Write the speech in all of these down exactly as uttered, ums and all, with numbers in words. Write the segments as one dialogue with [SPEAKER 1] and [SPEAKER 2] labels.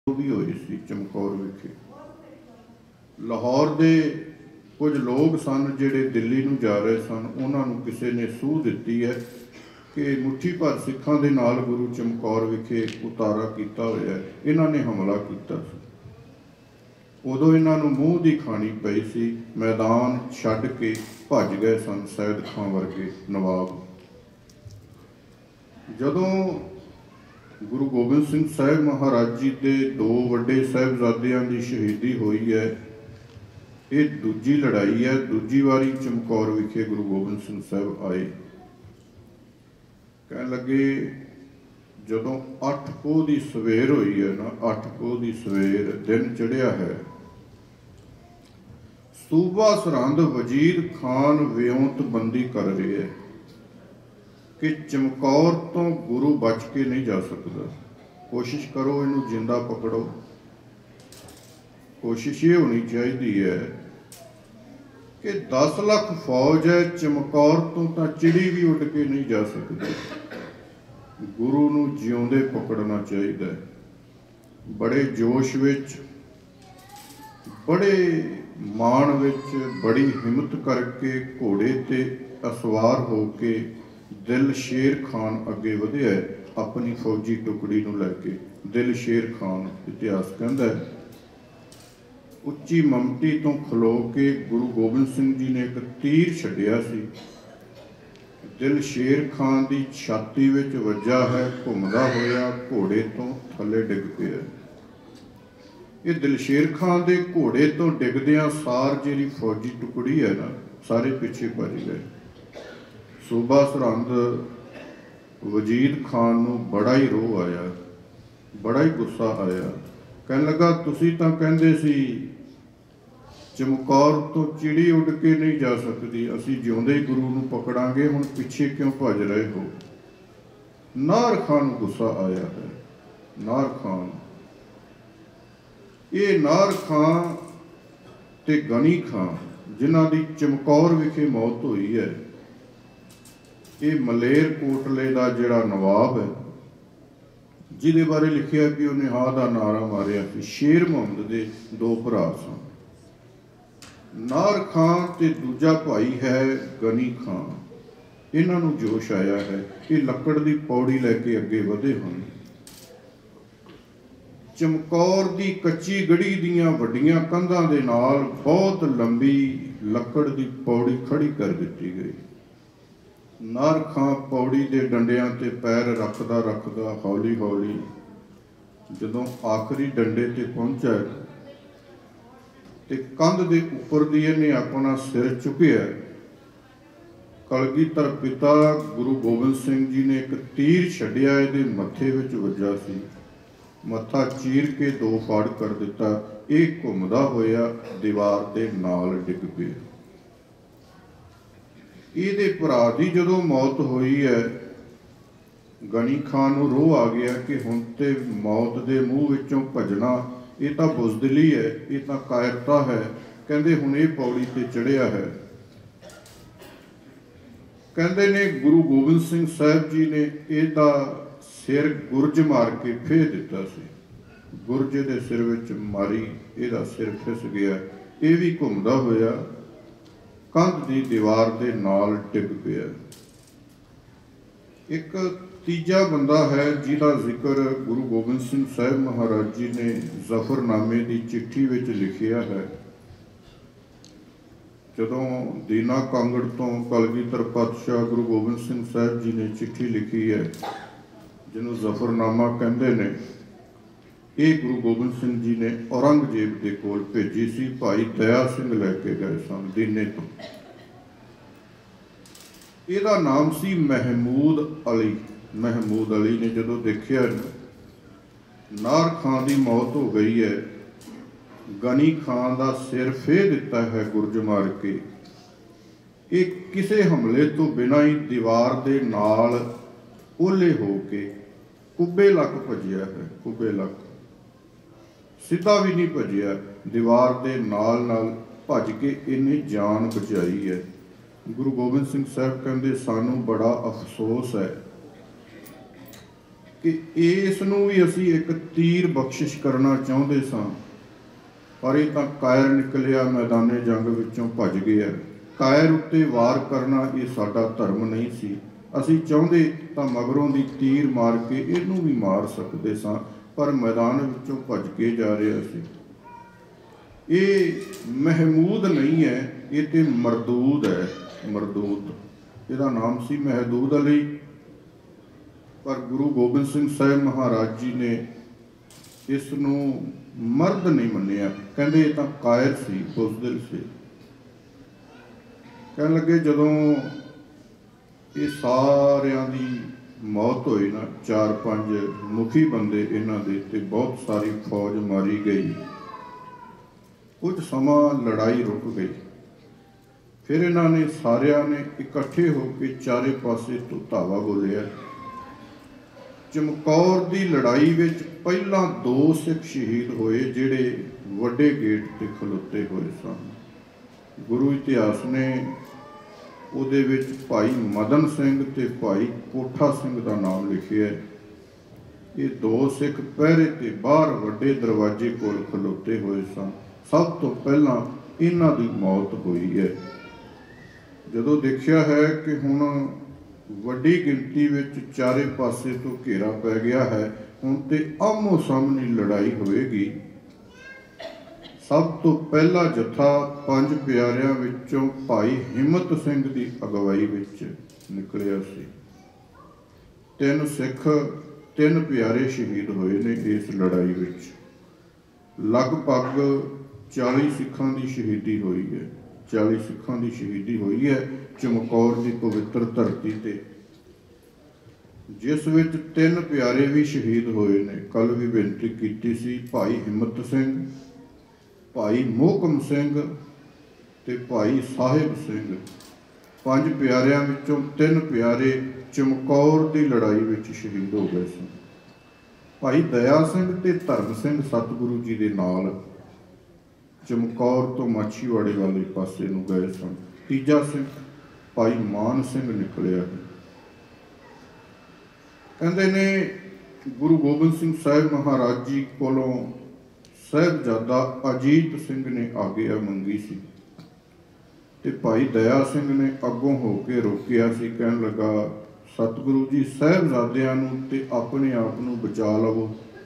[SPEAKER 1] भी हुई सी चमकौर विखे। लाहौर के कुछ लोग सन जिहड़े दिल्ली नूं जा रहे सन, उन्हां नूं किसी ने सूह दित्ती है कि मुट्ठी भर सिखां दे नाल गुरु चमकौर विखे उतारा कीता होया है, इन्हां ने हमला कीता सी। उदों इन्हां नूं मूँह दी खानी पई सी, मैदान छड्ड के भज गए सन सैयद खां वर्गे नवाब। जदों गुरु गोबिंद सिंह साहिब महाराज जी के दो वड्डे साहिबजादियां की शहीदी हुई है, ये दूजी लड़ाई है। दूजी वारी चमकौर विखे गुरु गोबिंद सिंह साहिब आए, कह लगे जदों अठ पोह की सवेर हुई है ना, अठ पोह की सवेर दिन चढ़िया है, सूबा सरहंद वजीर खान विਉਂਤ बंदी कर रहे है कि चमकौर तो गुरु बच के नहीं जा सकता। कोशिश करो इनू जिंदा पकड़ो। कोशिश ये होनी चाहिए है कि दस लाख फौज है, चमकौर तो तां चिड़ी भी उड़ के नहीं जा सकती। गुरु नू जिउंदे पकड़ना चाहिए। बड़े जोश विच, बड़े मान विच, बड़ी हिम्मत करके घोड़े ते असवार हो के दिल शेर खान अगे वधिया है अपनी फौजी टुकड़ी नूं लैके। दिल शेर खान इतिहास कहता है, उच्ची ममटी तो खलो के गुरु गोबिंद सिंह जी ने एक तीर छड्डिया सी, दिल शेर खान की छाती विच वज्जा है, घुमदा होया घोड़े तो थले डिग पिया। ये दिल शेर खान के घोड़े तो डिगदियां सार जिहड़ी फौजी टुकड़ी है ना, सारे पिछे भज गए। सूबा सरहंद वजीर खान नूं बड़ा ही रोह आया, बड़ा ही गुस्सा आया। कहन लगा, तुसीं तां कहंदे सी चमकौर तो चिड़ी उड़ के नहीं जा सकती, असीं जिउंदे ही गुरु नूं पकड़ांगे, हुण पिछे क्यों भज रहे हो। नार खान नूं गुस्सा आया है। नार खान, ये नार खान ते गनी खान जिन्हां दी चमकौर विखे मौत हुई है, ये मलेर कोटले का जिहड़ा नवाब है, जिहदे बारे लिखिया कि उन्हें हा दा नारा मारिया कि शेर मुहम्मद के दो भरा सन। नार खान ते दूजा भाई है गनी खान। इन्हां नूं जोश आया है, ये लकड़ की पौड़ी लैके अगे वधे हन। चमकौर की कच्ची गढ़ी दीयां वड्डियां कंधां दे नाल बहुत लंबी लकड़ की पौड़ी खड़ी कर दी गई। नार खां पौड़ी के डंडियां ते पैर रखदा रखदा हौली हौली जदों आखिरी डंडे ते पहुंचा ते कंध दे उपर दी इहने अपना सिर चुकिया। कलगीधर पिता गुरु गोबिंद सिंह जी ने एक तीर छड्डिया, इहदे मत्थे विच वज्जा सी। मत्था चीर के दो फाड़ कर दिता। यह घुमदा होया दीवार के नाल डिग पिया। ਇਹਦੇ ਭਰਾ ਦੀ ਜਦੋਂ मौत हुई है, गनी खान ਨੂੰ रोह आ गया कि हुण ते मौत के मूँह विचों भजना ये तो बुजदिली है, ये तो कायरता है। कहते हुण ये पौड़ी ते चढ़िया है। कहते ने गुरु गोबिंद सिंह साहिब जी ने ਇਹਦਾ सिर गुरज मार के फेर दिता सी। गुरज दे सिर विच मारी, ਇਹਦਾ सिर फिस गया। ये भी घुमदा होया कंध की दीवार के नाल डिग पिया। एक तीजा बंदा है जिसका जिक्र गुरु गोबिंद सिंह साहिब महाराज जी ने जफरनामे की चिट्ठी विच लिखिया है। जदों दीना कांगड़ तो कलगीधर पातशाह गुरु गोबिंद सिंह साहिब जी ने चिट्ठी लिखी है, जिन्हों जफरनामा कहते हैं, ये गुरु गोबिंद सिंह जी ने औरंगजेब के कोल भेजी सी। भाई दया सिंह लैके गए सन दीने तो। ਇਹਦਾ नाम सी महमूद अली। महमूद अली ने जदों देखिया नार खान की मौत हो गई है, गनी खान का सिर फेर दिता है गुरज मार के, ये किसी हमले तो बिना ही दीवार के नाल ओले हो के कुब्बे लक भजिया है। कुब्बे लक सीधा भी नहीं भजिया, दीवार के नाल नाल भज के इन्हें जान बचाई है। गुरु गोबिंद सिंह साहब कहते सानू बड़ा अफसोस है कि इस नूं भी असीं एक तीर बख्शिश करना चाहुंदे सां, पर ये तां कायर निकलिया, मैदाने जंग विचों भज गया। कायर उत्ते वार करना ये साडा धर्म नहीं सी। असीं चाहुंदे तां मगरों दी तीर मार के इहनूं भी मार सकदे सां, पर मैदान विचों भज के जा रहा सी। ये महमूद नहीं है, ये तो मरदूद है। मरदूद इहदा नाम सी महदूद अली, पर गुरु गोबिंद सिंह साहिब महाराज जी ने इस नूं मर्द नहीं मन्निया। कहंदे ये तां कायर सी, बुज़दिल सी। कहण लगे जदों ये सारियां दी मौत होई ना, चार पंज मुखी बंदे इन्हां दे ते बहुत सारी फौज मारी गई। कुछ समा लड़ाई रुक गई। फिर इन्हां ने सारियां ने इकट्ठे होकर चारे पासे तो धावा बोलिया। चमकौर की लड़ाई विच पहला दो सिख शहीद होए जिहड़े वड्डे गेट ते खलोते हुए सन। गुरु इतिहास ने उहदे विच भाई मदन सिंह ते भाई कोठा सिंह का नाम लिखिया। ये दो सिख पहरे ते बाहर वड्डे दरवाजे कोल खलोते हुए सन। सब तो पहला इन्हां दी मौत हुई है। जदों देखिया है कि हुण वड्डी गिनती विच चारे पासे तो घेरा पै गया है, हुण ते आमो सामने लड़ाई होएगी। सब तो पहला जत्था पंज प्यारियां विचों भाई हिम्मत सिंह की अगवाई विच निकलिया सी। तीन सिख तीन प्यारे शहीद होए ने इस लड़ाई विच। लगभग चाली सिखां की शहीदी हुई है। चाली सिखां की शहीदी हुई है चमकौर की पवित्र धरती ते, जिस विच तीन प्यारे भी शहीद होए ने। कल भी बेनती की सी, भाई हिम्मत सिंह, भाई मोहकम सिंह ते भाई साहिब सिंह। पंज प्यारियां विचों तीन प्यारे चमकौर की लड़ाई विच शहीद हो गए सन। भाई दया सिंह ते धर्म सिंह सतगुरु जी के नाल चमकौर तो माछीवाड़े वाले पासे नूं गए सन। तीजा सिंह भाई मान सिंह निकलिया है। कहते ने गुरु गोबिंद सिंह साहिब महाराज जी कोलों साहिबजादा अजीत सिंह ने आग्या मंगी सी ते भाई दया सिंह ने अगों हो के रोकिया सी। कहन लगा, सतगुरु जी साहिबजादियां नूं ते अपने आप नूं बचा लवो।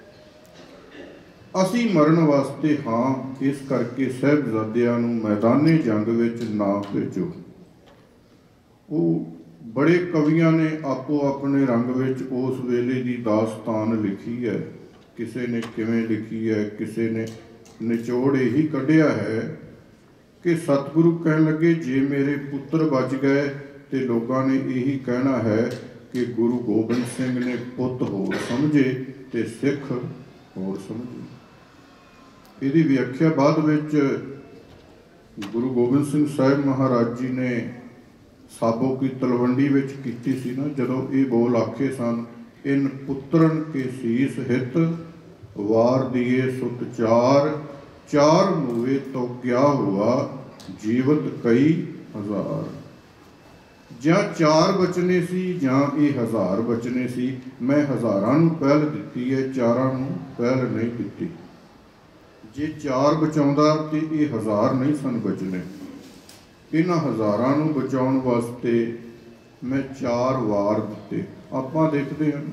[SPEAKER 1] असी मरण वास्ते हाँ, इस करके साहिबजादियां नूं मैदाने जंग विच ना भेजो। वो बड़े कवियां ने आपो अपने रंग विच उस वेले की दास्तान लिखी है। किसी ने किवें लिखी है, किसी ने निचोड़ यही कढ़िया है कि सतगुरु कहन लगे, जे मेरे पुत्र बच गए तो लोगों ने यही कहना है कि गुरु गोबिंद सिंह ने पुत होर समझे ते सिख होर समझे। इसकी व्याख्या बाद विच गुरु गोबिंद सिंह साहिब महाराज जी ने साबो की तलवंडी विच कीती सी ना, जदों ये बोल आखे सन, इन पुत्रन के शीस हित वार दिए सुत चार, चार मुए तो क्या हुआ जीवत कई हजार। ਜਾਂ चार बचने सी ਜਾਂ ਇਹ हज़ार बचने सी। मैं हज़ारां नूं पहल दित्ती है, चारां नूं पहल नहीं दित्ती। जे चार बचाउंदा ते ਇਹ हज़ार नहीं सन बचने। इन्हां हज़ारां नूं बचाउण वास्ते मैं चार वार दित्ते। आपां देखदे हां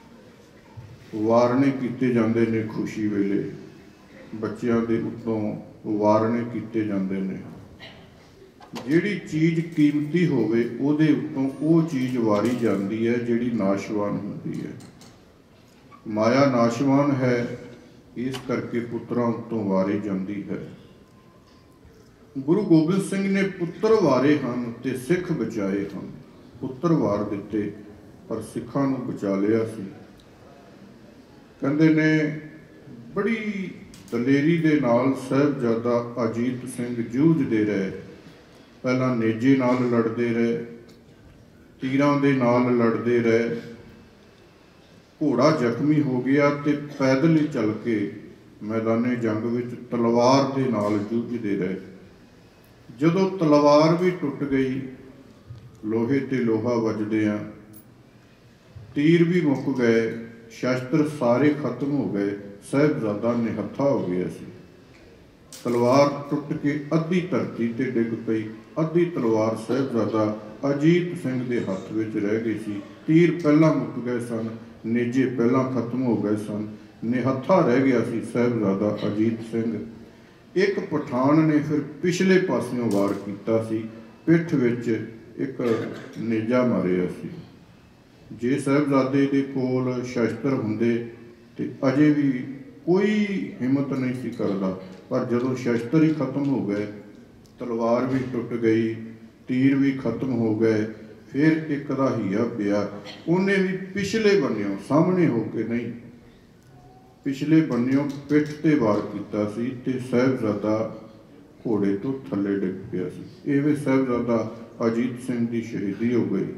[SPEAKER 1] वारने कीते जांदे ने खुशी वेले, बच्चियां दे उत्तों वारने कीते जांदे ने। जिहड़ी चीज़ कीमती होवे उहदे उत्तों वो चीज़ वारी जाती है जिहड़ी नाशवान होती है। माया नाशवान है, इस करके पुत्रां उत्तों वारी जाती है। गुरु गोबिंद सिंह ने पुत्र वारे हैं ते सिख बचाए हैं। पुत्र वार दिते पर सिखां नूं बचा लिया सी। कहंदे ने बड़ी दलेरी दे नाल साहिबजादा अजीत सिंह जूझदे रहे। पहला नेजे नाल लड़ते रहे, तीरां दे नाल लड़ते रहे। घोड़ा जख्मी हो गया तो पैदल ही चल के मैदाने जंग विच तलवार दे नाल जूझते रहे। जदों तलवार भी टुट गई, लोहे ते लोहा वजदियां तीर भी मुक गए, ਸ਼ਸਤਰ ਸਾਰੇ ਖਤਮ ਹੋ ਗਏ, ਸਾਹਿਬਜ਼ਾਦਾ ਨਿਹੱਥਾ ਹੋ ਗਿਆ ਸੀ। ਤਲਵਾਰ ਟੁੱਟ ਕੇ ਅੱਧੀ ਧਰਤੀ ਤੇ ਡਿੱਗ ਪਈ। ਅੱਧੀ ਤਲਵਾਰ ਸਾਹਿਬਜ਼ਾਦਾ ਅਜੀਤ ਸਿੰਘ ਦੇ ਹੱਥ ਵਿੱਚ ਰਹਿ ਗਈ ਸੀ। ਤੀਰ ਪਹਿਲਾਂ ਮੁੱਕ ਗਏ ਸਨ, ਨੇਜੇ ਪਹਿਲਾਂ ਖਤਮ ਹੋ ਗਏ ਸਨ, ਨਿਹੱਥਾ ਰਹਿ ਗਿਆ ਸੀ ਸਾਹਿਬਜ਼ਾਦਾ ਅਜੀਤ ਸਿੰਘ। ਇੱਕ ਪਠਾਨ ਨੇ ਫਿਰ ਪਿਛਲੇ ਪਾਸਿਓਂ ਵਾਰ ਕੀਤਾ ਸੀ, ਪਿੱਠ ਵਿੱਚ ਇੱਕ ਨੇਜਾ ਮਾਰਿਆ ਸੀ। ਜੇ ਸਾਹਿਬਜ਼ਾਦੇ ਦੇ ਕੋਲ ਸ਼ਸਤਰ ਹੁੰਦੇ ਤੇ ਅਜੇ ਵੀ ਕੋਈ ਹਿੰਮਤ ਨਹੀਂ ਸੀ ਕਰਦਾ, ਪਰ ਜਦੋਂ ਸ਼ਸਤਰ ਹੀ ਖਤਮ ਹੋ ਗਏ, ਤਲਵਾਰ ਵੀ ਟੁੱਟ ਗਈ, ਤੀਰ ਵੀ ਖਤਮ ਹੋ ਗਏ, ਫਿਰ ਇੱਕ ਦਾ ਹੀਆ ਪਿਆ। ਉਹਨੇ ਵੀ ਪਿਛਲੇ ਬੰਨਿਓ, ਸਾਹਮਣੇ ਹੋ ਕੇ ਨਹੀਂ, ਪਿਛਲੇ ਬੰਨਿਓ ਪਿੱਠ ਤੇ ਵਾਰ ਕੀਤਾ ਸੀ ਤੇ ਸਾਹਿਬਜ਼ਾਦਾ ਘੋੜੇ ਤੋਂ ਥੱਲੇ ਡਿੱਗ ਪਿਆ ਸੀ। ਇਹ ਵੀ ਸਾਹਿਬਜ਼ਾਦਾ ਅਜੀਤ ਸਿੰਘ ਦੀ ਸ਼ਹੀਦੀ ਹੋ ਗਈ।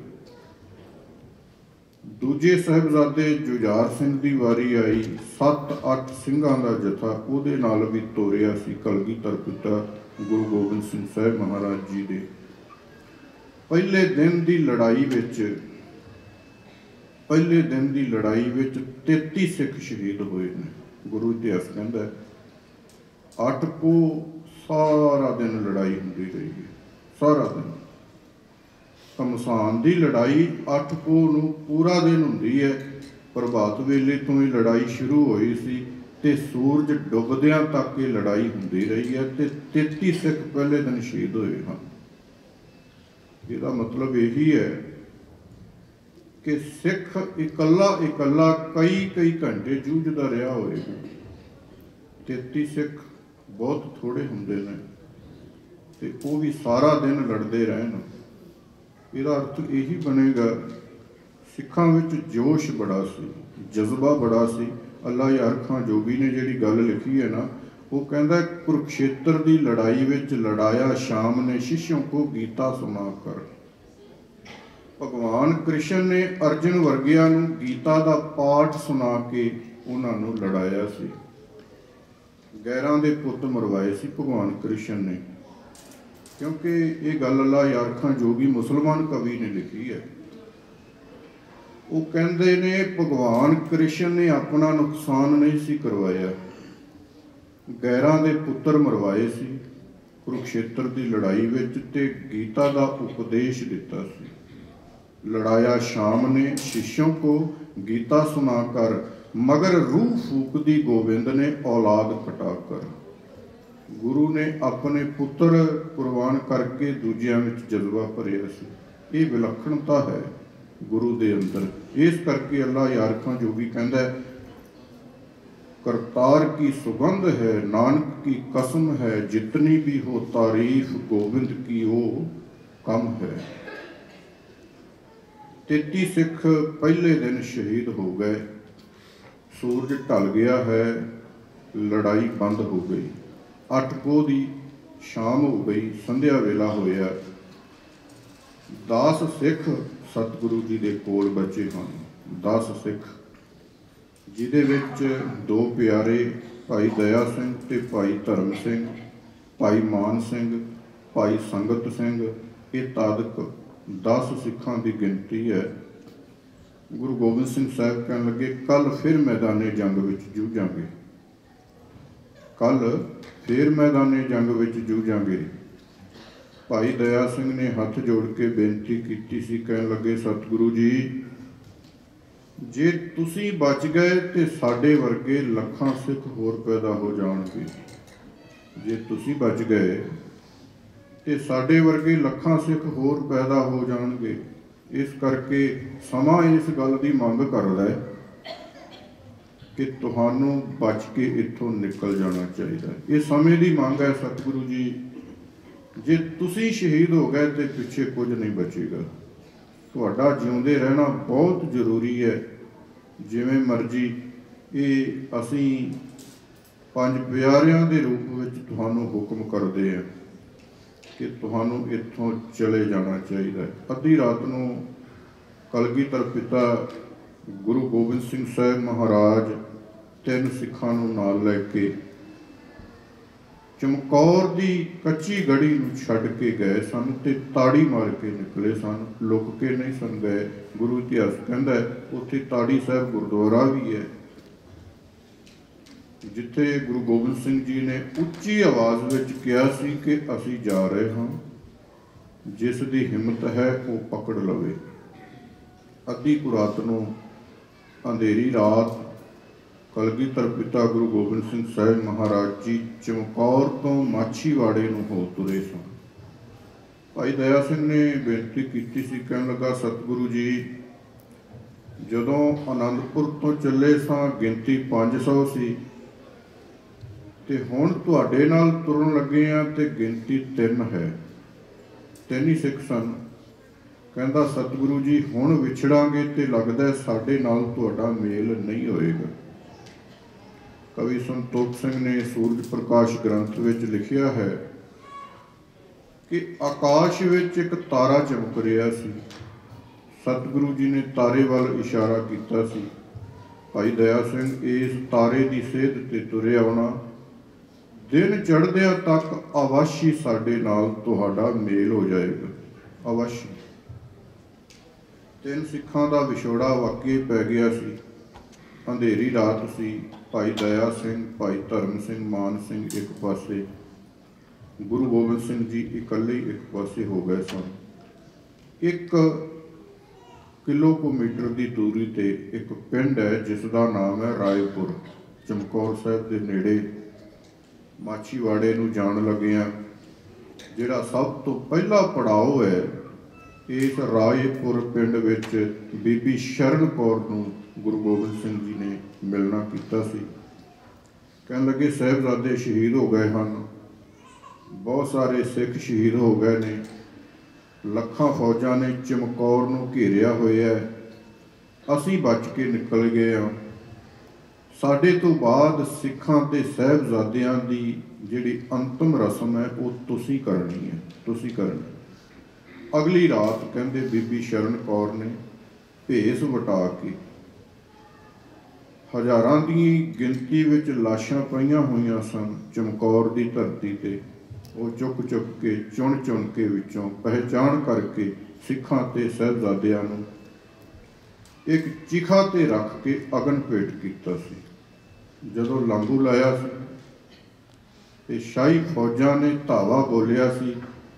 [SPEAKER 1] ਦੂਜੇ ਸਾਹਿਬਜ਼ਾਦੇ ਜੁਝਾਰ ਸਿੰਘ ਦੀ ਵਾਰੀ ਆਈ। ਸੱਤ ਅੱਠ ਸਿੰਘਾਂ ਦਾ ਜਥਾ ਉਹਦੇ ਨਾਲ ਵੀ ਤੋਰਿਆ ਸੀ ਕਲਗੀਧਰ ਪਿਤਾ ਗੁਰੂ ਗੋਬਿੰਦ ਸਿੰਘ ਸਾਹਿਬ ਮਹਾਰਾਜ ਜੀ ਦੇ। ਪਹਿਲੇ ਦਿਨ ਦੀ ਲੜਾਈ ਵਿੱਚ ਪਹਿਲੇ ਦਿਨ ਦੀ ਲੜਾਈ ਵਿੱਚ ਤੇਤੀ ਸਿੱਖ ਸ਼ਹੀਦ ਹੋਏ ਨੇ। ਗੁਰੂ ਇਤਿਹਾਸ ਕਹਿੰਦਾ ਅੱਠ ਕੋ ਸਾਰਾ ਦਿਨ ਲੜਾਈ ਹੁੰਦੀ ਰਹੀ ਹੈ, ਸਾਰਾ ਦਿਨ। ਘਮਸਾਨ ਦੀ ਲੜਾਈ ਅੱਠ ਪੋਹ ਨੂੰ ਪੂਰਾ ਦਿਨ ਹੁੰਦੀ ਹੈ। ਪ੍ਰਭਾਤ ਵੇਲੇ ਤੋਂ ਹੀ ਲੜਾਈ ਸ਼ੁਰੂ ਹੋਈ ਸੀ ਤੇ ਸੂਰਜ ਡੁੱਬਦਿਆਂ ਤੱਕ ਇਹ ਲੜਾਈ ਹੁੰਦੀ ਰਹੀ ਹੈ ਤੇ ਤੇਤੀ ਸਿੱਖ ਪਹਿਲੇ ਦਿਨ ਸ਼ਹੀਦ ਹੋਏ ਹਨ। ਇਹਦਾ ਮਤਲਬ ਇਹੀ ਹੈ ਕਿ ਸਿੱਖ ਇਕੱਲਾ ਇਕੱਲਾ ਕਈ ਕਈ ਘੰਟੇ ਜੂਝਦਾ ਰਿਹਾ ਹੋਏਗਾ। ਤੇਤੀ ਸਿੱਖ ਬਹੁਤ ਥੋੜੇ ਹੁੰਦੇ ਨੇ ਤੇ ਉਹ ਵੀ ਸਾਰਾ ਦਿਨ ਲੜਦੇ ਰਹਿਣ। ਇਹਦਾ ਅਰਥ ਇਹੀ ਬਣੇਗਾ ਸਿੱਖਾਂ ਵਿੱਚ ਜੋਸ਼ ਬੜਾ ਸੀ, ਜਜ਼ਬਾ ਬੜਾ ਸੀ। ਅੱਲਾ ਯਾਰ ਖਾਂ ਜੋਗੀ ਨੇ ਜਿਹੜੀ ਗੱਲ ਲਿਖੀ ਹੈ ਨਾ, ਉਹ ਕਹਿੰਦਾ ਕੁਰੂਕਸ਼ੇਤਰ ਦੀ ਲੜਾਈ ਵਿੱਚ ਲੜਾਇਆ ਸ਼ਾਮ ਨੇ ਸ਼ਿਸ਼ੋਂ ਕੋ ਗੀਤਾ ਸੁਣਾ ਕਰ। ਭਗਵਾਨ ਕ੍ਰਿਸ਼ਨ ਨੇ ਅਰਜਨ ਵਰਗਿਆਂ ਨੂੰ ਗੀਤਾ ਦਾ ਪਾਠ ਸੁਣਾ ਕੇ ਉਹਨਾਂ ਨੂੰ ਲੜਾਇਆ ਸੀ। ਗੈਰਾਂ ਦੇ ਪੁੱਤ ਮਰਵਾਏ ਸੀ ਭਗਵਾਨ ਕ੍ਰਿਸ਼ਨ ਨੇ, ਕਿਉਂਕਿ ਇਹ ਗੱਲ ਅੱਲਾ ਯਾਰ ਖਾਂ ਜੋਗੀ ਮੁਸਲਮਾਨ ਕਵੀ ਨੇ ਲਿਖੀ ਹੈ। ਉਹ ਕਹਿੰਦੇ ਨੇ ਭਗਵਾਨ ਕ੍ਰਿਸ਼ਨ ਨੇ ਆਪਣਾ ਨੁਕਸਾਨ ਨਹੀਂ ਸੀ ਕਰਵਾਇਆ, ਗੈਰਾਂ ਦੇ ਪੁੱਤਰ ਮਰਵਾਏ ਸੀ ਕੁਰੂਕਸ਼ੇਤਰ ਦੀ ਲੜਾਈ ਵਿੱਚ ਤੇ ਗੀਤਾ ਦਾ ਉਪਦੇਸ਼ ਦਿੱਤਾ ਸੀ। ਲੜਾਇਆ ਸ਼ਾਮ ਨੇ ਸ਼ਿਸ਼ੋਂ ਕੋ ਗੀਤਾ ਸੁਣਾ ਕਰ, ਮਗਰ ਰੂਹ ਫੂਕਦੀ ਗੋਬਿੰਦ ਨੇ ਔਲਾਦ ਕਟਾ ਕਰ। ਗੁਰੂ ਨੇ ਆਪਣੇ ਪੁੱਤਰ ਕੁਰਬਾਨ ਕਰਕੇ ਦੂਜਿਆਂ ਵਿੱਚ ਜਜ਼ਬਾ ਭਰਿਆ ਸੀ। ਇਹ ਵਿਲੱਖਣਤਾ ਹੈ ਗੁਰੂ ਦੇ ਅੰਦਰ। ਇਸ ਕਰਕੇ ਅੱਲਾ ਯਾਰ ਖਾਂ ਜੋਗੀ ਕਹਿੰਦਾ करतार की सुगंध है, नानक की कसम है, जितनी भी हो तारीफ गोविंद की वो कम है। तेती सिख पहले दिन शहीद हो गए। सूरज ढल गया है, लड़ाई बंद हो गई। अठ पोह दी शाम हो गई, संध्या वेला होया। दस सिख सतगुरु जी दे कोल बचे हैं। दस सिख ਜਿਹਦੇ ਵਿੱਚ ਦੋ ਪਿਆਰੇ ਭਾਈ ਦਇਆ ਸਿੰਘ ਤੇ ਭਾਈ ਧਰਮ ਸਿੰਘ, ਭਾਈ ਮਾਨ ਸਿੰਘ, ਭਾਈ ਸੰਗਤ ਸਿੰਘ, ਇਹ ਤਾਦਕ ਦਸ ਸਿੱਖਾਂ ਦੀ ਗਿਣਤੀ ਹੈ। ਗੁਰੂ ਗੋਬਿੰਦ ਸਿੰਘ ਸਾਹਿਬ ਕਹਿਣ ਲੱਗੇ ਕੱਲ ਫਿਰ ਮੈਦਾਨੇ ਜੰਗ ਵਿੱਚ ਜੂਝਾਂਗੇ, ਕੱਲ ਫਿਰ ਮੈਦਾਨੇ ਜੰਗ ਵਿੱਚ ਜੂਝਾਂਗੇ। ਭਾਈ ਦਇਆ ਸਿੰਘ ਨੇ ਹੱਥ ਜੋੜ ਕੇ ਬੇਨਤੀ ਕੀਤੀ ਸੀ, ਕਹਿਣ ਲੱਗੇ ਸਤਿਗੁਰੂ ਜੀ ਜੇ ਤੁਸੀਂ ਬਚ ਗਏ ਤੇ ਸਾਡੇ ਵਰਗੇ ਲੱਖਾਂ ਸਿੱਖ ਹੋਰ ਪੈਦਾ ਹੋ ਜਾਣਗੇ। ਜੇ ਤੁਸੀਂ ਬਚ ਗਏ ਤੇ ਸਾਡੇ ਵਰਗੇ ਲੱਖਾਂ ਸਿੱਖ ਹੋਰ ਪੈਦਾ ਹੋ ਜਾਣਗੇ। ਇਸ ਕਰਕੇ ਸਮਾਂ ਇਸ ਗੱਲ ਦੀ ਮੰਗ ਕਰਦਾ ਹੈ ਕਿ ਤੁਹਾਨੂੰ ਬਚ ਕੇ ਇੱਥੋਂ ਨਿਕਲ ਜਾਣਾ ਚਾਹੀਦਾ। ਇਹ ਸਮੇਂ ਦੀ ਮੰਗ ਹੈ ਸਤਿਗੁਰੂ ਜੀ। ਜੇ ਤੁਸੀਂ ਸ਼ਹੀਦ ਹੋ ਗਏ ਤੇ ਪਿੱਛੇ ਕੁਝ ਨਹੀਂ ਬਚੇਗਾ। ਤੁਹਾਡਾ ਜਿਉਂਦੇ ਰਹਿਣਾ ਬਹੁਤ ਜ਼ਰੂਰੀ ਹੈ। ਜਿਵੇਂ ਮਰਜ਼ੀ ਇਹ ਅਸੀਂ ਪੰਜ ਪਿਆਰਿਆਂ ਦੇ ਰੂਪ ਵਿੱਚ ਤੁਹਾਨੂੰ ਹੁਕਮ ਕਰਦੇ ਹਾਂ ਕਿ ਤੁਹਾਨੂੰ ਇੱਥੋਂ ਚਲੇ ਜਾਣਾ ਚਾਹੀਦਾ ਹੈ। ਅੱਧੀ ਰਾਤ ਨੂੰ ਕਲਗੀਧਰ ਪਿਤਾ ਗੁਰੂ ਗੋਬਿੰਦ ਸਿੰਘ ਸਾਹਿਬ ਮਹਾਰਾਜ ਤਿੰਨ ਸਿੱਖਾਂ ਨੂੰ ਨਾਲ ਲੈ ਕੇ ਚਮਕੌਰ ਦੀ ਕੱਚੀ ਗੜੀ ਨੂੰ ਛੱਡ ਕੇ ਗਏ ਸਨ ਤੇ ਤਾੜੀ ਮਾਰ ਕੇ ਨਿਕਲੇ ਸਨ, ਲੁਕ ਕੇ ਨਹੀਂ ਸਨ ਗਏ। ਗੁਰੂ ਇਤਿਹਾਸ ਕਹਿੰਦਾ ਉੱਥੇ ਤਾੜੀ ਸਾਹਿਬ ਗੁਰਦੁਆਰਾ ਵੀ ਹੈ, ਜਿੱਥੇ ਗੁਰੂ ਗੋਬਿੰਦ ਸਿੰਘ ਜੀ ਨੇ ਉੱਚੀ ਆਵਾਜ਼ ਵਿੱਚ ਕਿਹਾ ਸੀ ਕਿ ਅਸੀਂ ਜਾ ਰਹੇ ਹਾਂ, ਜਿਸ ਦੀ ਹਿੰਮਤ ਹੈ ਉਹ ਪਕੜ ਲਵੇ। ਅੱਧੀ ਕੁ ਰਾਤ ਨੂੰ, ਅੰਧੇਰੀ ਰਾਤ, ਕਲਗੀਧਰ ਪਿਤਾ ਗੁਰੂ ਗੋਬਿੰਦ ਸਿੰਘ ਸਾਹਿਬ ਮਹਾਰਾਜ ਜੀ ਚਮਕੌਰ ਤੋਂ ਮਾਛੀਵਾੜੇ ਨੂੰ ਹੋ ਤੁਰੇ ਸਨ। ਭਾਈ ਦਇਆ ਸਿੰਘ ਨੇ ਬੇਨਤੀ ਕੀਤੀ ਸੀ, ਕਹਿਣ ਲੱਗਾ, ਸਤਿਗੁਰੂ ਜੀ, ਜਦੋਂ ਆਨੰਦਪੁਰ ਤੋਂ ਚੱਲੇ ਸਾਂ ਗਿਣਤੀ ਪੰਜ ਸੌ ਸੀ ਤੇ ਹੁਣ ਤੁਹਾਡੇ ਨਾਲ ਤੁਰਨ ਲੱਗੇ ਆ ਤੇ ਗਿਣਤੀ ਤਿੰਨ ਹੈ, ਤਿੰਨ ਹੀ ਸਿੱਖ ਸਨ। ਕਹਿੰਦਾ, ਸਤਿਗੁਰੂ ਜੀ, ਹੁਣ ਵਿਛੜਾਂਗੇ ਤੇ ਲੱਗਦਾ ਸਾਡੇ ਨਾਲ ਤੁਹਾਡਾ ਮੇਲ ਨਹੀਂ ਹੋਏਗਾ। ਕਵੀ ਸੰਤੋਖ ਸਿੰਘ ਨੇ ਸੂਰਜ ਪ੍ਰਕਾਸ਼ ਗ੍ਰੰਥ ਵਿੱਚ ਲਿਖਿਆ ਹੈ ਕਿ ਆਕਾਸ਼ ਵਿੱਚ ਇੱਕ ਤਾਰਾ ਚਮਕ ਰਿਹਾ ਸੀ। ਸਤਿਗੁਰੂ ਜੀ ਨੇ ਤਾਰੇ ਵੱਲ ਇਸ਼ਾਰਾ ਕੀਤਾ ਸੀ, ਭਾਈ ਦਇਆ ਸਿੰਘ, ਇਸ ਤਾਰੇ ਦੀ ਸੇਧ ਤੇ ਤੁਰੇ ਆਉਣਾ, ਦਿਨ ਚੜ੍ਹਦਿਆਂ ਤੱਕ ਅਵਸ਼ੀ ਸਾਡੇ ਨਾਲ ਤੁਹਾਡਾ ਮੇਲ ਹੋ ਜਾਏਗਾ, ਅਵਸ਼ੀ। ਤਿੰਨ ਸਿੱਖਾਂ ਦਾ ਵਿਛੋੜਾ ਵਾਕਈ ਪੈ ਗਿਆ ਸੀ। ਅੰਧੇਰੀ ਰਾਤ ਸੀ। ਭਾਈ ਦਇਆ ਸਿੰਘ, ਭਾਈ ਧਰਮ ਸਿੰਘ, ਮਾਨ ਸਿੰਘ ਇੱਕ ਪਾਸੇ, ਗੁਰੂ ਗੋਬਿੰਦ ਸਿੰਘ ਜੀ ਇਕੱਲੇ ਇੱਕ ਪਾਸੇ ਹੋ ਗਏ ਸਨ। ਇੱਕ ਕਿਲੋਮੀਟਰ ਦੀ ਦੂਰੀ ਤੇ ਇੱਕ ਪਿੰਡ ਹੈ ਜਿਸ ਦਾ ਨਾਮ ਹੈ ਰਾਏਪੁਰ, ਚਮਕੌਰ ਸਾਹਿਬ ਦੇ ਨੇੜੇ। ਮਾਛੀਵਾੜੇ ਨੂੰ ਜਾਣ ਲੱਗਿਆਂ ਜਿਹੜਾ ਸਭ ਤੋਂ ਪਹਿਲਾ ਪੜਾਅ ਹੈ, ਇਸ ਰਾਏਪੁਰ ਪਿੰਡ ਵਿੱਚ ਬੀਬੀ ਸ਼ਰਨ ਕੌਰ ਨੂੰ ਗੁਰੂ ਗੋਬਿੰਦ ਸਿੰਘ ਜੀ ਨੇ ਮਿਲਣਾ ਕੀਤਾ ਸੀ। ਕਹਿਣ ਲੱਗੇ, ਸਾਹਿਬਜ਼ਾਦੇ ਸ਼ਹੀਦ ਹੋ ਗਏ ਹਨ, ਬਹੁਤ ਸਾਰੇ ਸਿੱਖ ਸ਼ਹੀਦ ਹੋ ਗਏ ਨੇ, ਲੱਖਾਂ ਫੌਜਾਂ ਨੇ ਚਮਕੌਰ ਨੂੰ ਘੇਰਿਆ ਹੋਇਆ, ਅਸੀਂ ਬਚ ਕੇ ਨਿਕਲ ਗਏ ਹਾਂ। ਸਾਡੇ ਤੋਂ ਬਾਅਦ ਸਿੱਖਾਂ ਤੇ ਸਾਹਿਬਜ਼ਾਦਿਆਂ ਦੀ ਜਿਹੜੀ ਅੰਤਮ ਰਸਮ ਹੈ ਉਹ ਤੁਸੀਂ ਕਰਨੀ ਹੈ, ਤੁਸੀਂ ਕਰਨੀ। ਅਗਲੀ ਰਾਤ ਕਹਿੰਦੇ ਬੀਬੀ ਸ਼ਰਨ ਕੌਰ ਨੇ ਭੇਸ ਵਟਾ ਕੇ, ਹਜ਼ਾਰਾਂ ਦੀ ਗਿਣਤੀ ਵਿੱਚ ਲਾਸ਼ਾਂ ਪਈਆਂ ਹੋਈਆਂ ਸਨ ਚਮਕੌਰ ਦੀ ਧਰਤੀ ਤੇ, ਉਹ ਚੁੱਕ ਚੁੱਕ ਕੇ, ਚੁਣ ਚੁਣ ਕੇ ਵਿੱਚੋਂ ਪਹਿਚਾਣ ਕਰਕੇ ਸਿੱਖਾਂ ਤੇ ਸਾਹਿਬਜ਼ਾਦਿਆਂ ਨੂੰ ਇੱਕ ਚਿਖਾ ਤੇ ਰੱਖ ਕੇ ਅਗਨ ਭੇਟ ਕੀਤਾ ਸੀ। ਜਦੋਂ ਲਾਂਗੂ ਲਾਇਆ ਸੀ ਤੇ ਸ਼ਾਹੀ ਫੌਜਾਂ ਨੇ ਧਾਵਾ ਬੋਲਿਆ ਸੀ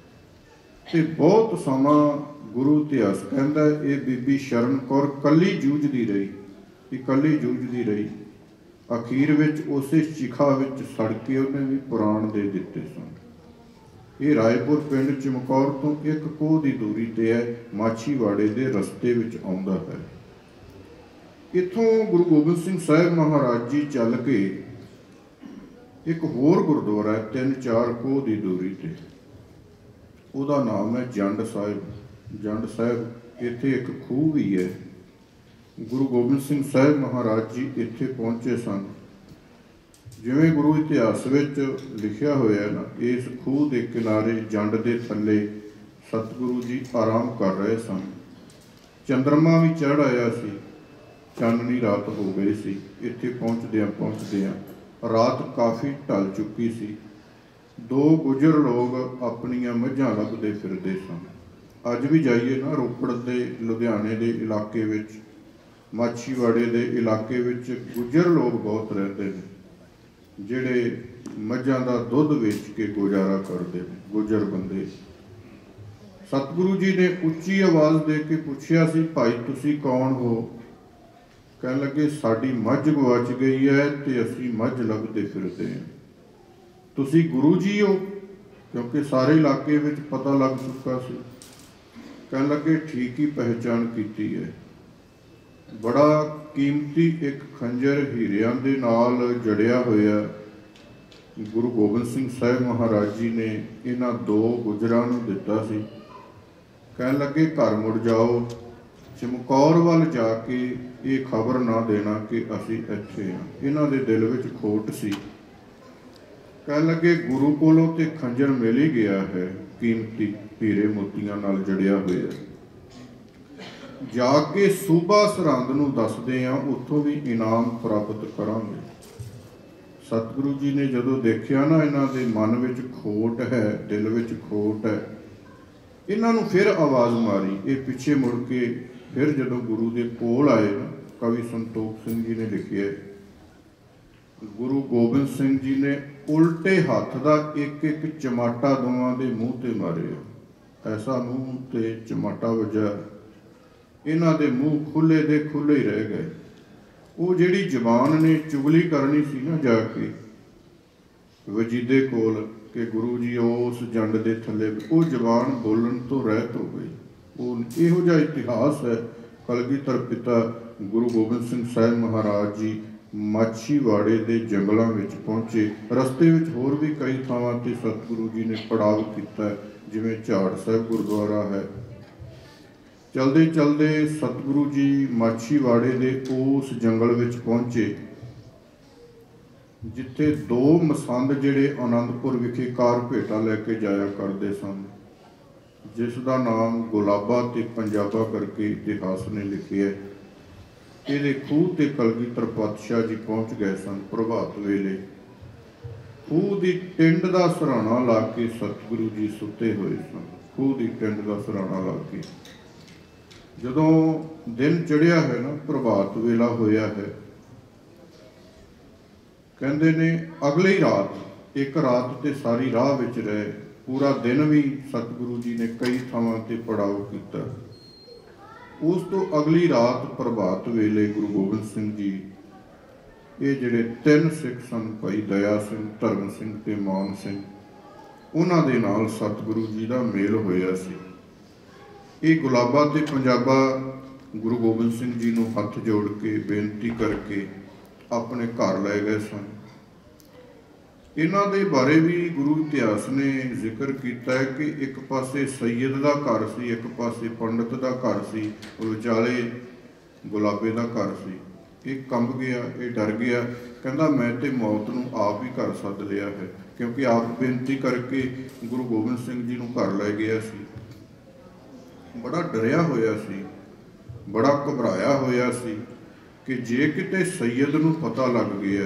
[SPEAKER 1] ਤੇ ਬਹੁਤ ਸਮਾਂ ਗੁਰੂ ਇਤਿਹਾਸ ਕਹਿੰਦਾ ਇਹ ਬੀਬੀ ਸ਼ਰਨ ਕੌਰ ਕੱਲੀ ਜੂਝਦੀ ਰਹੀ, ਇਕੱਲੀ ਜੂਝਦੀ ਰਹੀ। ਅਖੀਰ ਵਿੱਚ ਉਸੇ ਚਿਖਾ ਵਿੱਚ ਸੜ ਕੇ ਉਹਨੇ ਵੀ ਪ੍ਰਾਣ ਦੇ ਦਿੱਤੇ ਸਨ। ਇਹ ਰਾਏਪੁਰ ਪਿੰਡ ਚਮਕੌਰ ਤੋਂ ਇੱਕ ਕੋਹ ਦੀ ਦੂਰੀ ਤੇ ਹੈ, ਮਾਛੀਵਾੜੇ ਦੇ ਰਸਤੇ ਵਿੱਚ ਆਉਂਦਾ ਹੈ। ਇੱਥੋਂ ਗੁਰੂ ਗੋਬਿੰਦ ਸਿੰਘ ਸਾਹਿਬ ਮਹਾਰਾਜ ਜੀ ਚੱਲ ਕੇ ਇੱਕ ਹੋਰ ਗੁਰਦੁਆਰਾ ਹੈ ਤਿੰਨ ਚਾਰ ਕੋਹ ਦੀ ਦੂਰੀ ਤੇ, ਉਹਦਾ ਨਾਮ ਹੈ ਜੰਡ ਸਾਹਿਬ। ਜੰਡ ਸਾਹਿਬ ਇੱਥੇ ਇੱਕ ਖੂਹ ਵੀ ਹੈ। ਗੁਰੂ ਗੋਬਿੰਦ ਸਿੰਘ ਸਾਹਿਬ ਮਹਾਰਾਜ ਜੀ ਇੱਥੇ ਪਹੁੰਚੇ ਸਨ। ਜਿਵੇਂ ਗੁਰੂ ਇਤਿਹਾਸ ਵਿੱਚ ਲਿਖਿਆ ਹੋਇਆ ਨਾ, ਇਸ ਖੂਹ ਦੇ ਕਿਨਾਰੇ ਜੰਡ ਦੇ ਥੱਲੇ ਸਤਿਗੁਰੂ ਜੀ ਆਰਾਮ ਕਰ ਰਹੇ ਸਨ। ਚੰਦਰਮਾ ਵੀ ਚੜ੍ਹ ਆਇਆ ਸੀ, ਚਾਨਣੀ ਰਾਤ ਹੋ ਗਈ ਸੀ। ਇੱਥੇ ਪਹੁੰਚਦਿਆਂ ਪਹੁੰਚਦਿਆਂ ਰਾਤ ਕਾਫੀ ਢਲ ਚੁੱਕੀ ਸੀ। ਦੋ ਗੁੱਜਰ ਲੋਕ ਆਪਣੀਆਂ ਮੱਝਾਂ ਲੱਭਦੇ ਫਿਰਦੇ ਸਨ। ਅੱਜ ਵੀ ਜਾਈਏ ਨਾ ਰੋਪੜ ਦੇ, ਲੁਧਿਆਣੇ ਦੇ ਇਲਾਕੇ ਵਿੱਚ, ਮਾਛੀਵਾੜੇ ਦੇ ਇਲਾਕੇ ਵਿੱਚ ਗੁੱਜਰ ਲੋਕ ਬਹੁਤ ਰਹਿੰਦੇ ਨੇ, ਜਿਹੜੇ ਮੱਝਾਂ ਦਾ ਦੁੱਧ ਵੇਚ ਕੇ ਗੁਜ਼ਾਰਾ ਕਰਦੇ ਨੇ, ਗੁੱਜਰ ਬੰਦੇ। ਸਤਿਗੁਰੂ ਜੀ ਨੇ ਉੱਚੀ ਆਵਾਜ਼ ਦੇ ਕੇ ਪੁੱਛਿਆ ਸੀ, ਭਾਈ ਤੁਸੀਂ ਕੌਣ ਹੋ? ਕਹਿਣ ਲੱਗੇ, ਸਾਡੀ ਮੱਝ ਗਵਾਚ ਗਈ ਹੈ ਤੇ ਅਸੀਂ ਮੱਝ ਲੱਭਦੇ ਫਿਰਦੇ ਹਾਂ। ਤੁਸੀਂ ਗੁਰੂ ਜੀ ਹੋ? ਕਿਉਂਕਿ ਸਾਰੇ ਇਲਾਕੇ ਵਿੱਚ ਪਤਾ ਲੱਗ ਚੁੱਕਾ ਸੀ। ਕਹਿਣ ਲੱਗੇ, ਠੀਕ ਹੀ ਪਹਿਚਾਣ ਕੀਤੀ ਹੈ। ਬੜਾ ਕੀਮਤੀ ਇੱਕ ਖੰਜਰ ਹੀਰਿਆਂ ਦੇ ਨਾਲ ਜੜਿਆ ਹੋਇਆ ਗੁਰੂ ਗੋਬਿੰਦ ਸਿੰਘ ਸਾਹਿਬ ਮਹਾਰਾਜ ਜੀ ਨੇ ਇਹਨਾਂ ਦੋ ਗੁੱਜਰਾਂ ਨੂੰ ਦਿੱਤਾ ਸੀ। ਕਹਿਣ ਲੱਗੇ, ਘਰ ਮੁੜ ਜਾਓ, ਚਮਕੌਰ ਵੱਲ ਜਾ ਕੇ ਇਹ ਖਬਰ ਨਾ ਦੇਣਾ ਕਿ ਅਸੀਂ ਇੱਥੇ ਹਾਂ। ਇਹਨਾਂ ਦੇ ਦਿਲ ਵਿੱਚ ਖੋਟ ਸੀ। ਕਹਿਣ ਲੱਗੇ, ਗੁਰੂ ਕੋਲੋਂ ਤੇ ਖੰਜਰ ਮਿਲ ਹੀ ਗਿਆ ਹੈ, ਕੀਮਤੀ ਹੀਰੇ ਮੋਤੀਆਂ ਨਾਲ ਜੜਿਆ ਹੋਇਆ। ਜਾ ਕੇ ਸੂਬਾ ਸਰਹੰਦ ਨੂੰ ਦੱਸਦੇ ਹਾਂ, ਉੱਥੋਂ ਵੀ ਇਨਾਮ ਪ੍ਰਾਪਤ ਕਰਾਂਗੇ। सतगुरु जी ने जदों देखिया ना इन्हां दे मन विच खोट है, दिल विच खोट है, इन्हां नूं फिर आवाज़ मारी। ये पिछे मुड़ के फिर जदों गुरु दे कोल आए ना, कवि संतोख सिंह जी ने लिखिया, गुरु गोबिंद सिंह जी ने उल्टे हाथ का एक एक चमाटा दोवां दे मूँह ते मारे। ऐसा मूँह ते चमाटा वजा, इन्हां दे मूँह खुले दे खुले ही रह गए। वो जिहड़ी जबान ने चुगली करनी सी ना जाके वजीदे कोल कि गुरु जी उस जंड दे थले, वो जबान बोलन तो रहत हो गई। वो इहो जिहा इतिहास है। कलगीधर पिता गुरु गोबिंद सिंह साहिब महाराज जी माछीवाड़े के जंगलों में पहुँचे। रस्ते में होर भी कई थावां ते सतगुरु जी ने पड़ाव किया, जिवें झाड़ साहिब गुरुद्वारा है। चलते चलते सतगुरु जी माछीवाड़े के उस जंगल में पहुँचे जिथे दो मसंद जिहड़े आनंदपुर विखे कार भेटा लैके जाया करते सन, जिसका नाम गुलाबा ते पंजाबा करके इतिहास ने लिखे है। ये खूह ते कलगीधर पातशाह जी पहुँच गए सन। प्रभात वेले खूह की टिंड का सराहना ला के सतगुरु जी सुते हुए सन। खूह की टिंड का सराहना ला के जदों दिन चढ़िया है ना, प्रभात वेला होया है, कहते ने अगले ही रात एक रात ते सारी राह विच रहे। पूरा दिन भी सतगुरु जी ने कई थावां ते पड़ाव किया। उस तो अगली रात प्रभात वेले गुरु गोबिंद सिंह जी ये जिहड़े तीन सिख सन, भाई दया सिंह, धर्म सिंह ते मान सिंह, उन्हां दे नाल सतगुरु जी का मेल होया सी। ये गुलाबा ते पंजाबा गुरु गोबिंद सिंह जी नूं हथ जोड़ के बेनती करके अपने घर लै गए सन। इन्हां दे बारे भी गुरु इतिहास ने जिक्र किया है कि एक पासे सैयद का घर सी, एक पासे पंडित का घर सी, विचाले गुलाबे का घर सी। ये कंब गया, ये डर गया, कहता मैं तो मौत नूं आप ही घर सद लिया है, क्योंकि आप बेनती करके गुरु गोबिंद सिंह जी नूं घर लै गया सी। बड़ा डरिया होया सी, बड़ा घबराया होया सी कि जे किते सैयद नूं पता लग गया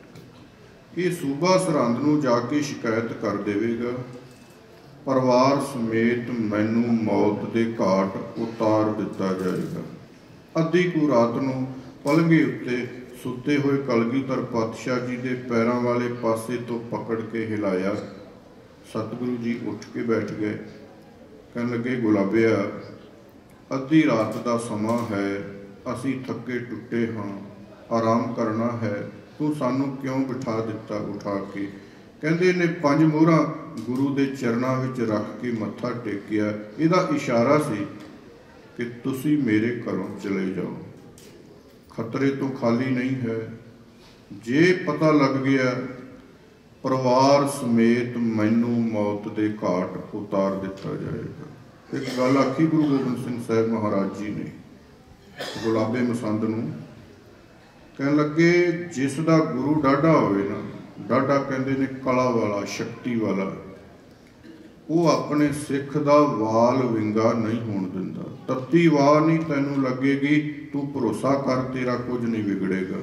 [SPEAKER 1] ये सूबा सरहंद नूं जाके शिकायत कर देवेगा, परिवार समेत मैनू मौत के घाट उतार दिता जाएगा। अद्धी कू रात नूं पलंघे उत्ते सुते हुए कलगीधर पातशाह जी के पैरों वाले पासे तो पकड़ के हिलाया। सतगुरु जी उठ के बैठ गए, कहन लगे गुलाबिया अद्धी रात का समा है, असी थके टुटे हाँ, आराम करना है, तू सानू क्यों बिठा दिता उठा के। कहते ने पंज मोहरां गुरु के चरणों विच रख के मत्था टेकिया। इहदा इशारा सी कि तुसी मेरे घरों चले जाओ, खतरे तो खाली नहीं है। जे पता लग गया परिवार समेत मैनू मौत के घाट उतार दिता जाएगा। एक गल आखी गुरु गोबिंद सिंह साहिब महाराज जी ने गुलाबे मसंद नूं, कहन लगे जिसका गुरु डाढ़ा होवे ना, डाढ़ा कहते ने कला वाला, शक्ति वाला, वो अपने सिख का वाल विंगा नहीं होण दिंदा। तत्ती वाह नहीं तैनू लगेगी, तू भरोसा कर, तेरा कुछ नहीं बिगड़ेगा।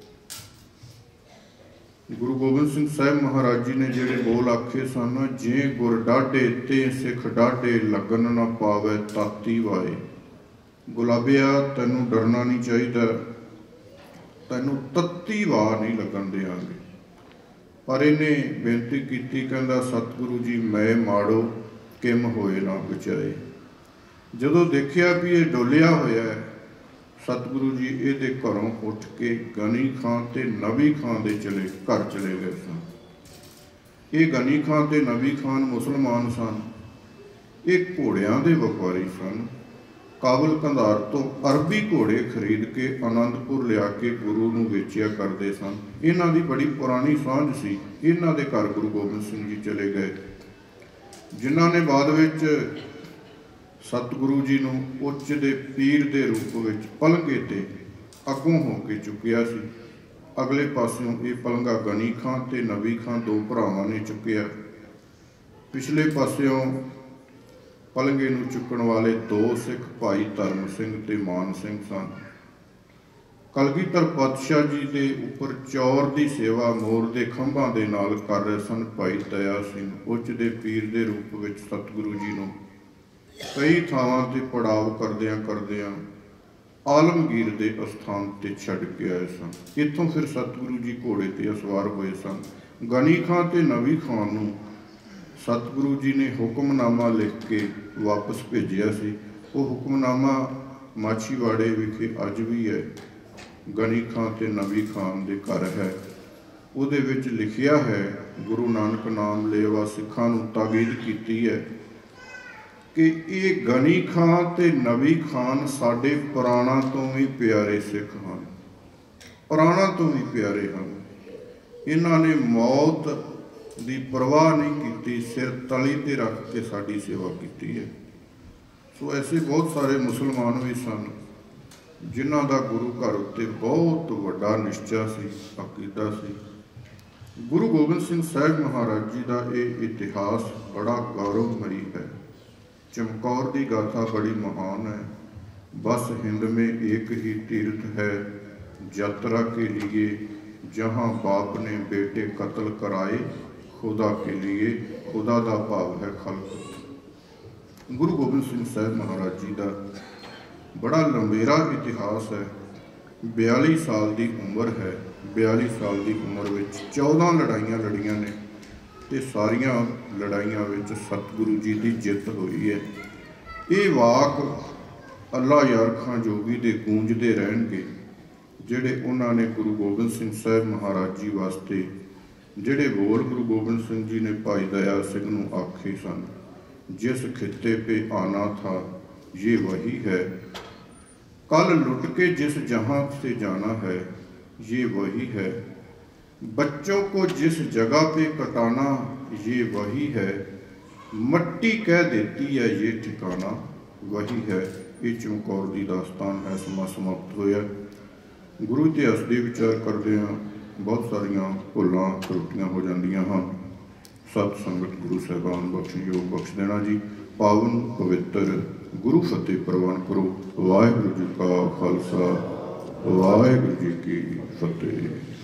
[SPEAKER 1] गुरु गोबिंद सिंह साहिब महाराज जी ने जिहड़े बोल आखे सन, जे गुर डाढ़े ते सिख डाढ़े लगन ना पावे ताती वाए। गुलाबिया तैनू डरना नहीं चाहिए, तैनू तत्ती वाह नहीं लगन देंगे। पर इन्हें बेनती की, कहता सतगुरु जी मैं माड़ो किम होए ना बचाए। जदों देखिया भी ये डोलिया होया है, सतगुरु जी ये घरों उठ के गनी खां ते नबी खां दे चले घर चले गए सन। ये गनी खां ते नबी खान मुसलमान सन, ये घोड़ियां दे व्यापारी सन। काबुल कंधार तो अरबी घोड़े खरीद के आनंदपुर लिया के गुरु नूं वेचिया करते सन। इन्हां दी बड़ी पुरानी सांझ सी। इन्हां दे घर गुरु गोबिंद सिंह जी चले गए, जिन्हां ने बाद विच सतगुरु जी नूं उच्च दे पीर दे रूप विच पलंघे ते अगों हो के चुकिया सी। अगले पासों ये पलंघा गनी खां ते नबी खां दो भरावां ने चुकिया। पिछले पासों पलंघे नूं चुकण वाले दो सिख भाई धर्म सिंह ते मान सिंह सन। ਕਲਗੀਧਰ ਪਾਤਸ਼ਾਹ ਜੀ ਦੇ ਉੱਪਰ ਚੌਰ ਦੀ ਸੇਵਾ ਮੋਰ ਦੇ ਖੰਭਾਂ ਦੇ ਨਾਲ ਕਰ ਰਹੇ ਸਨ ਭਾਈ ਦਇਆ ਸਿੰਘ ਉੱਚ ਦੇ ਪੀਰ ਦੇ ਰੂਪ ਵਿੱਚ ਸਤਿਗੁਰੂ ਜੀ ਨੂੰ ਕਈ ਥਾਵਾਂ ਤੇ ਪੜਾਵ ਕਰਦਿਆਂ ਕਰਦਿਆਂ ਆਲਮਗੀਰ ਦੇ ਅਸਥਾਨ ਤੇ ਛੱਡ ਕੇ ਆਏ ਸਨ। ਇੱਥੋਂ ਫਿਰ ਸਤਿਗੁਰੂ ਜੀ ਘੋੜੇ ਤੇ ਅਸਵਾਰ ਹੋਏ ਸਨ। ਗਨੀ ਖਾਂ ਤੇ ਨਵੀ ਖਾਂ ਨੂੰ ਸਤਿਗੁਰੂ ਜੀ ਨੇ ਹੁਕਮਨਾਮਾ ਲਿਖ ਕੇ ਵਾਪਸ ਭੇਜਿਆ ਸੀ। ਉਹ ਹੁਕਮਨਾਮਾ ਮਾਛੀਵਾੜੇ ਵਿਖੇ ਅੱਜ ਵੀ ਹੈ। ਗਨੀ ਖਾਂ ਤੇ ਨਵੀ ਖਾਨ ਦੇ ਘਰ ਹੈ। ਉਹਦੇ ਵਿੱਚ ਲਿਖਿਆ ਹੈ, ਗੁਰੂ ਨਾਨਕ ਨਾਮ ਲੇਵਾ ਸਿੱਖਾਂ ਨੂੰ ਤਾਕੀਦ ਕੀਤੀ ਹੈ ਕਿ ਇਹ ਗਨੀ ਖਾਂ ਤੇ ਨਵੀ ਖਾਨ ਸਾਡੇ ਪੁਰਾਣਾ ਤੋਂ ਵੀ ਪਿਆਰੇ ਸਿੱਖ ਹਨ, ਪੁਰਾਣਾ ਤੋਂ ਵੀ ਪਿਆਰੇ ਹਨ। ਇਹਨਾਂ ਨੇ ਮੌਤ ਦੀ ਪਰਵਾਹ ਨਹੀਂ ਕੀਤੀ, ਸਿਰ ਤਲੀ ਤੇ ਰੱਖ ਕੇ ਸਾਡੀ ਸੇਵਾ ਕੀਤੀ ਹੈ। ਸੋ ਐਸੇ ਬਹੁਤ ਸਾਰੇ ਮੁਸਲਮਾਨ ਵੀ ਸਨ ਜਿਨ੍ਹਾਂ ਦਾ ਗੁਰੂ ਘਰ ਉੱਤੇ ਬਹੁਤ ਵੱਡਾ ਨਿਸ਼ਚਾ ਸੀ, ਅਕੀਦਾ ਸੀ। ਗੁਰੂ ਗੋਬਿੰਦ ਸਿੰਘ ਸਾਹਿਬ ਮਹਾਰਾਜ ਜੀ ਦਾ ਇਹ ਇਤਿਹਾਸ ਬੜਾ ਗੌਰਵਮਈ ਹੈ। ਚਮਕੌਰ ਦੀ ਗਾਥਾ ਬੜੀ ਮਹਾਨ ਹੈ। ਬਸ हिंद में एक ही तीर्थ है यात्रा के लिए, जहाँ बाप ने बेटे कत्ल कराए खुदा के लिए, खुदा का भाव है खल्क। गुरु गोबिंद सिंह साहब महाराज जी का बड़ा लंबेरा इतिहास है। बयाली साल की उम्र है। बयाली साल की उम्र में चौदह लड़ाइयाँ लड़ियाँ ने ते सारियां लड़ाइयां विच सतगुरु जी की जित हुई है। ये वाक अल्लाह यार खां जोगी दे गूंजते रहणगे जिहड़े उन्होंने गुरु गोबिंद सिंह साहब महाराज जी वास्ते जिहड़े बोल गुरु गोबिंद सिंह जी ने भाई दया सिंह नूं आखे सन, जिस खिते पे आना था ये वही है, कल लुट के जिस जहां से जाना है ये वही है, बच्चों को जिस जगह पे कटाना ये वही है, मट्टी कह देती है ये ठिकाना वही है। ये चमकौर की दास्तान है। समा समाप्त होया। गुरु इतिहास के विचार करते हैं बहुत सारिया भुलां त्रुटियां हो जांदियां हैं। सत संगत गुरु साहिबान बख्शयोग बख्श देना जी। पावन पवित्र गुरु फतेह प्रवान करो। वाहिगुरू जी का खालसा, वाहिगुरू जी की फतेह।